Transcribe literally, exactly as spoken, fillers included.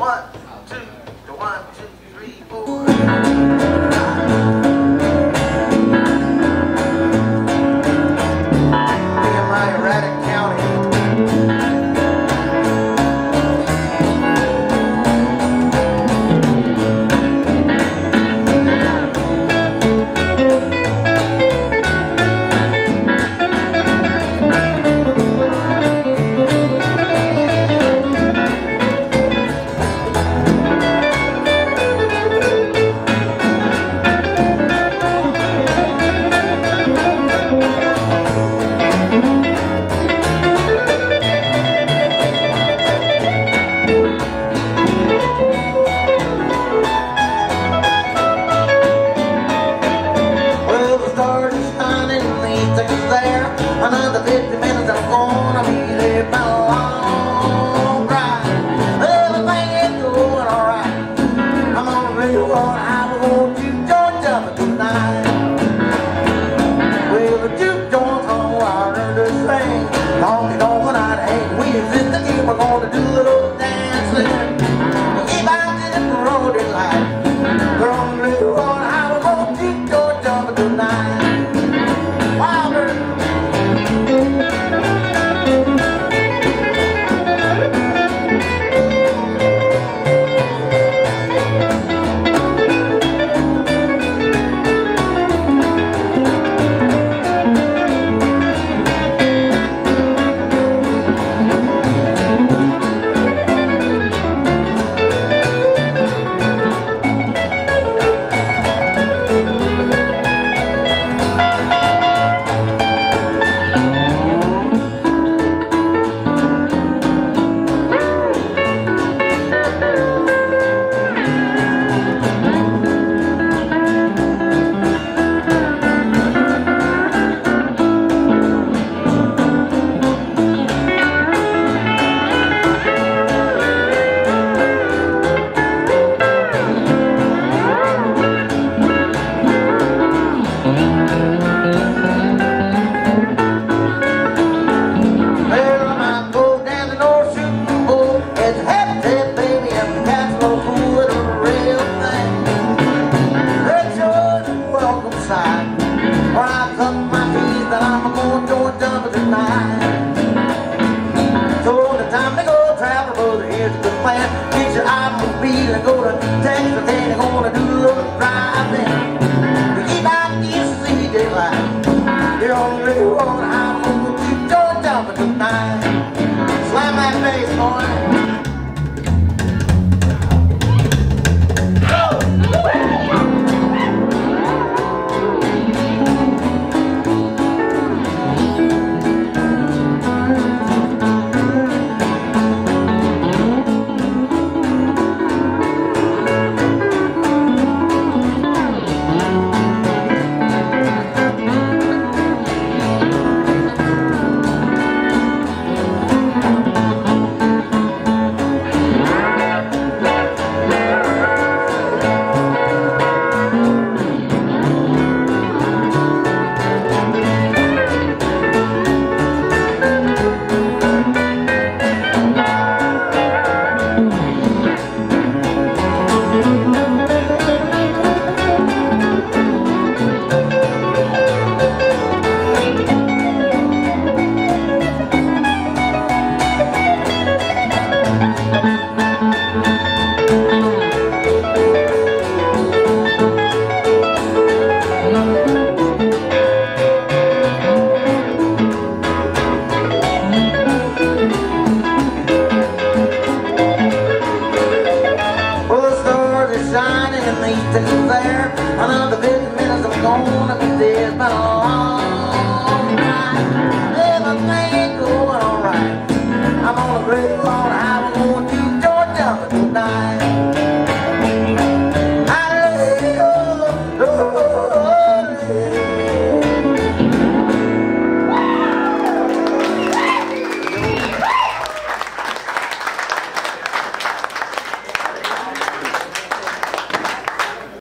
One, two, one, two, three, four. Another fifty minutes, I'm gonna be there by a long ride. Everything is going alright. I'm on the radio on highway, won't you join jumping tonight? Well, the juke joint's on wild under the thing. Honky tonk and I ain't we exist to keep. We're gonna do a little dancing. Keep out to the road at light. We're on the radio on highway, won't you join jumping tonight? Wild bird. Get your automobile and go to Texas, and you're gonna do a little driving. We keep out this city daylight. You're on the radio on the highway, we'll keep going jumping tonight. Slam that bass, boy. Another fifty minutes, I'm gonna be there by a long night.